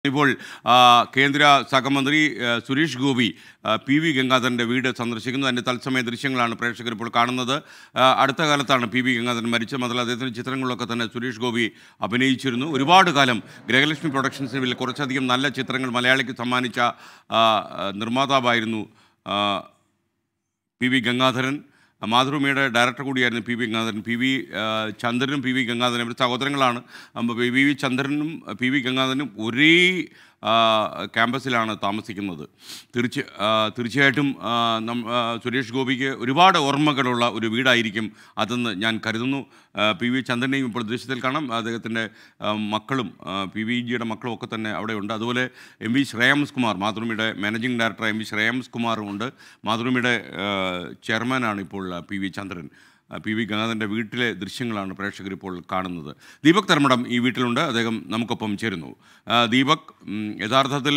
ഇപ്പോൾ കേന്ദ്ര സഹമന്ത്രി സുരേഷ് ഗോപി പി.വി. ഗംഗാധരൻ്റെ വീട് സന്ദർശിക്കുന്നു. അതിൻ്റെ തത്സമയ ദൃശ്യങ്ങളാണ് പ്രേക്ഷകർ ഇപ്പോൾ കാണുന്നത്. അടുത്ത കാലത്താണ് പി.വി. ഗംഗാധരൻ മരിച്ചത്. മാത്രമല്ല അദ്ദേഹത്തിൻ്റെ ചിത്രങ്ങളിലൊക്കെ തന്നെ സുരേഷ് ഗോപി അഭിനയിച്ചിരുന്നു. ഒരുപാട് കാലം ഗൃഹലക്ഷ്മി പ്രൊഡക്ഷൻസിൽ കുറച്ചധികം നല്ല ചിത്രങ്ങൾ മലയാളിക്ക് സമ്മാനിച്ച നിർമ്മാതാവായിരുന്നു പി.വി. ഗംഗാധരൻ. മാതൃഭൂമിയുടെ ഡയറക്ടർ കൂടിയായിരുന്നു പി.വി. ഗംഗാധരൻ. പി.വി. ചന്ദ്രനും പി.വി. ഗംഗാധരനും ഇവർ സഹോദരങ്ങളാണ്. പി.വി. ചന്ദ്രനും പി.വി. ഗംഗാധരനും ഒരേ ക്യാമ്പസിലാണ് താമസിക്കുന്നത്. തീർച്ചയായിട്ടും സുരേഷ് ഗോപിക്ക് ഒരുപാട് ഓർമ്മകളുള്ള ഒരു വീടായിരിക്കും അതെന്ന് ഞാൻ കരുതുന്നു. പി.വി. ചന്ദ്രനെയും ഇപ്പോൾ ദൃശ്യത്തിൽ കാണാം. അദ്ദേഹത്തിൻ്റെ മക്കളും പി.വി. ജിയുടെ മക്കളും ഒക്കെ തന്നെ അവിടെയുണ്ട്. അതുപോലെ എം.വി. ശ്രേയാംസ് കുമാർ, മാതൃഭൂമിയുടെ മാനേജിംഗ് ഡയറക്ടർ എം.വി. ശ്രേയാംസ് കുമാറും ഉണ്ട്. മാതൃഭൂമിയുടെ ചെയർമാനാണ് ഇപ്പോൾ പി.വി. ചന്ദ്രൻ. പി.വി. ഗംഗാധരൻ്റെ വീട്ടിലെ ദൃശ്യങ്ങളാണ് പ്രേക്ഷകർ ഇപ്പോൾ കാണുന്നത്. ദീപക് ധർമ്മടം ഈ വീട്ടിലുണ്ട്. അദ്ദേഹം നമുക്കൊപ്പം ചേരുന്നു. ദീപക്, യഥാർത്ഥത്തിൽ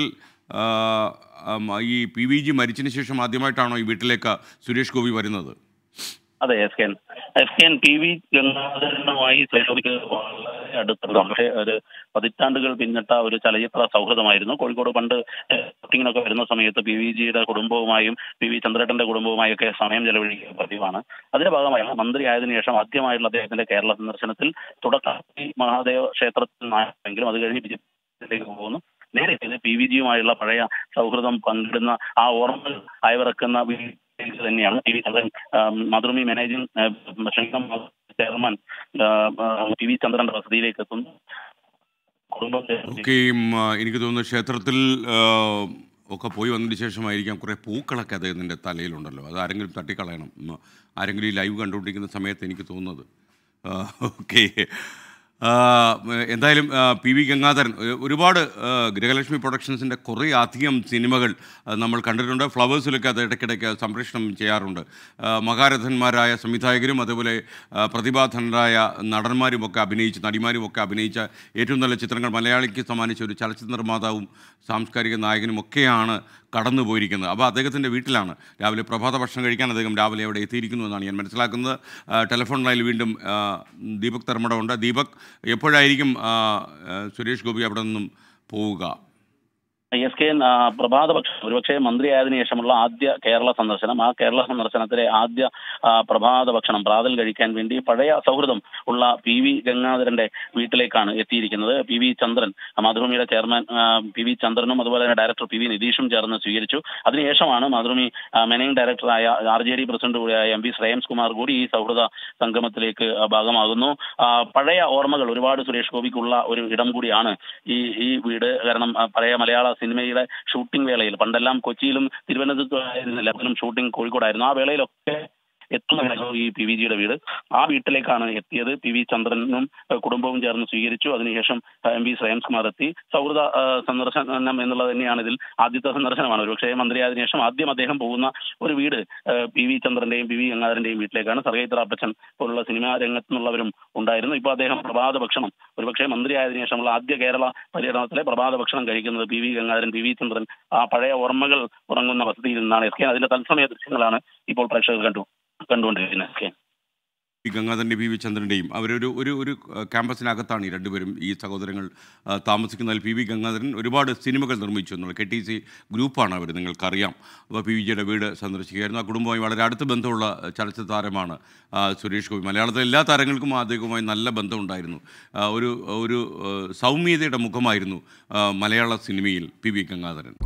ഈ പി.വി. ജി മരിച്ചതിന് ശേഷം ആദ്യമായിട്ടാണോ ഈ വീട്ടിലേക്ക് സുരേഷ് ഗോപി വരുന്നത്? അതെ, എസ് കെ പി.വി. ഗംഗാധരനുമായി സുരേഷ് വളരെ അടുത്തതാണ്. പക്ഷേ ഒരു പതിറ്റാണ്ടുകൾ പിന്നിട്ട ഒരു ചലച്ചിത്ര സൗഹൃദമായിരുന്നു. കോഴിക്കോട് പണ്ട് ഷൂട്ടിങ്ങിനൊക്കെ വരുന്ന സമയത്ത് പി.വി. ജിയുടെ കുടുംബവുമായും പി.വി. ചന്ദ്രേട്ടന്റെ കുടുംബവുമായൊക്കെ സമയം ചെലവഴിക്കുക പതിവാണ്. അതിന്റെ ഭാഗമായി മന്ത്രിയായതിനു ശേഷം ആദ്യമായിട്ടുള്ള അദ്ദേഹത്തിന്റെ കേരള സന്ദർശനത്തിൽ തുടക്കത്തിൽ മഹാദേവ ക്ഷേത്രത്തിൽ നിന്നായെങ്കിലും അത് കഴിഞ്ഞ് വിജയത്തിലേക്ക് പോകുന്നു. നേരെ പി.വി. ജിയുമായുള്ള പഴയ സൗഹൃദം പങ്കിടുന്ന ആ ഓർമ്മകൾ അയവിറക്കുന്ന തന്നെയാണ് P V. Chandran. Mathrubhumi managing chairman P V. ചന്ദ്രന്റെ വസതിയിലേക്ക് എത്തുന്നു. എനിക്ക് തോന്നുന്നു ക്ഷേത്രത്തിൽ ഒക്കെ പോയി വന്നതിന് ശേഷമായിരിക്കാം കുറേ പൂക്കളൊക്കെ അദ്ദേഹത്തിൻ്റെ തലയിലുണ്ടല്ലോ. അത് ആരെങ്കിലും തട്ടിക്കളയണം. ആരെങ്കിലും ഈ ലൈവ് കണ്ടുകൊണ്ടിരിക്കുന്ന സമയത്ത് എനിക്ക് തോന്നുന്നത്. ഓക്കെ, എന്തായാലും പി.വി. ഗംഗാധരൻ ഒരുപാട് ഗൃഹലക്ഷ്മി പ്രൊഡക്ഷൻസിൻ്റെ കുറേ അധികം സിനിമകൾ നമ്മൾ കണ്ടിട്ടുണ്ട്. ഫ്ലവേഴ്സിലൊക്കെ അത് ഇടയ്ക്കിടയ്ക്ക് സംപ്രേഷണം ചെയ്യാറുണ്ട്. മഹാരഥന്മാരായ സംവിധായകരും അതുപോലെ പ്രതിഭാധനരായ നടന്മാരുമൊക്കെ നടിമാരുമൊക്കെ അഭിനയിച്ച ഏറ്റവും നല്ല ചിത്രങ്ങൾ മലയാളിക്ക് സമ്മാനിച്ച ഒരു ചലച്ചിത്ര നിർമ്മാതാവും സാംസ്കാരിക നായകനും ഒക്കെയാണ് കടന്നു പോയിരിക്കുന്നത്. അപ്പോൾ അദ്ദേഹത്തിൻ്റെ വീട്ടിലാണ് രാവിലെ പ്രഭാത ഭക്ഷണം കഴിക്കാൻ അദ്ദേഹം രാവിലെ അവിടെ എത്തിയിരിക്കുന്നു എന്നാണ് ഞാൻ മനസ്സിലാക്കുന്നത്. ടെലിഫോൺ ലൈനിൽ വീണ്ടും ദീപക് ധർമ്മടം ഉണ്ട്. ദീപക്, എപ്പോഴായിരിക്കും സുരേഷ് ഗോപി അവിടെ നിന്നും പോവുക? എസ്.കെ. പ്രഭാത ഭക്ഷണം ഒരുപക്ഷെ മന്ത്രിയായതിനു ശേഷമുള്ള ആദ്യ കേരള സന്ദർശനം. ആ കേരള സന്ദർശനത്തിലെ ആദ്യ പ്രഭാത ഭക്ഷണം പ്രാതൽ കഴിക്കാൻ വേണ്ടി പഴയ സൗഹൃദം ഉള്ള പി.വി. ഗംഗാധരന്റെ വീട്ടിലേക്കാണ് എത്തിയിരിക്കുന്നത്. പി.വി. ചന്ദ്രൻ, മാതൃഭൂമിയുടെ ചെയർമാൻ പി.വി. ചന്ദ്രനും അതുപോലെ തന്നെ ഡയറക്ടർ പി.വി. നിതീഷും ചേർന്ന് സ്വീകരിച്ചു. അതിനുശേഷമാണ് മാതൃഭൂമി മാനേജിംഗ് ഡയറക്ടറായ ആർ.ജെ.ഡി. പ്രസിഡന്റ് കൂടിയായ എം.വി. ശ്രേയാംസ് കുമാർ കൂടി ഈ സൗഹൃദ സംഗമത്തിലേക്ക് ഭാഗമാകുന്നു. പഴയ ഓർമ്മകൾ ഒരുപാട് സുരേഷ് ഗോപിക്കുള്ള ഒരു ഇടം കൂടിയാണ് ഈ വീട്. കാരണം പഴയ മലയാള സിനിമയുടെ ഷൂട്ടിംഗ് വേളയിൽ പണ്ടെല്ലാം കൊച്ചിയിലും തിരുവനന്തപുരത്തുമായിരുന്നില്ല, അതിലും ഷൂട്ടിംഗ് കോഴിക്കോടായിരുന്നു. ആ വേളയിലൊക്കെ എത്തുന്ന ഈ പി.വി. ജിയുടെ വീട്. ആ വീട്ടിലേക്കാണ് എത്തിയത്. പി.വി. ചന്ദ്രനും കുടുംബവും ചേർന്ന് സ്വീകരിച്ചു. അതിനുശേഷം എം.വി. ശ്രേയാംസ് കുമാർ എത്തി. സൗഹൃദ സന്ദർശനം എന്നുള്ളത് തന്നെയാണ് ഇതിൽ ആദ്യത്തെ സന്ദർശനമാണ്. ഒരുപക്ഷെ മന്ത്രിയായതിനു ശേഷം ആദ്യം അദ്ദേഹം പോകുന്ന ഒരു വീട് പി.വി. ചന്ദ്രന്റെയും പി.വി. ഗംഗാധരന്റെയും വീട്ടിലേക്കാണ്. സർഗൈത്ര അപ്പച്ചൻ പോലുള്ള സിനിമാ രംഗത്തുനിന്നുള്ളവരും ഉണ്ടായിരുന്നു. ഇപ്പോൾ അദ്ദേഹം പ്രഭാത ഭക്ഷണം, ഒരുപക്ഷെ മന്ത്രിയായതിനു ശേഷമുള്ള ആദ്യ കേരള പര്യടനത്തിലെ പ്രഭാത ഭക്ഷണം കഴിക്കുന്നത് പി.വി. ഗംഗാധരൻ, പി.വി. ചന്ദ്രൻ ആ പഴയ ഓർമ്മകൾ ഉറങ്ങുന്ന വസതിയിൽ നിന്നാണ്. എസ്.കെ. അതിന്റെ തത്സമയ ദൃശ്യങ്ങളാണ് ഇപ്പോൾ പ്രേക്ഷകർ കണ്ടുകൊണ്ടിരിക്കുന്നത്. ഗംഗാധരൻ്റെ പി.വി. ചന്ദ്രൻ്റെയും അവരൊരു ഒരു ക്യാമ്പസിനകത്താണ് ഈ രണ്ടുപേരും, ഈ സഹോദരങ്ങൾ താമസിക്കുന്നതിൽ. പി.വി. ഗംഗാധരൻ ഒരുപാട് സിനിമകൾ നിർമ്മിച്ചു എന്നുള്ള KTC ഗ്രൂപ്പാണ് അവർ, നിങ്ങൾക്കറിയാം. അപ്പോൾ പി.വി. ജിയുടെ വീട് സന്ദർശിക്കുകയായിരുന്നു. ആ കുടുംബവുമായി വളരെ അടുത്ത ബന്ധമുള്ള ചലച്ചിത്ര താരമാണ് സുരേഷ് ഗോപി. മലയാളത്തിലെ എല്ലാ താരങ്ങൾക്കും അദ്ദേഹവുമായി നല്ല ബന്ധമുണ്ടായിരുന്നു. ഒരു സൗമ്യതയുടെ മുഖമായിരുന്നു മലയാള സിനിമയിൽ പി.വി. ഗംഗാധരൻ.